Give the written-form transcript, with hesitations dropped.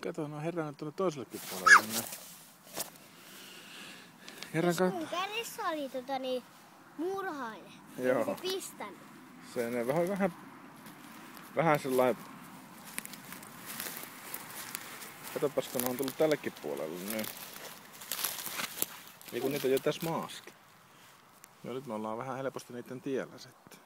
Kato, ne on herännyt tuonne toisellekin puolelle. Herran kautta. Mun kädessä oli murhainen. Joo. Se pistänyt. Se ne vähän sellainen. Katopas, kun ne on tullut tällekin puolelle, niin kun niitä on jo tässä maaskin. Ja nyt me ollaan vähän helposti niiden tiellä sitten.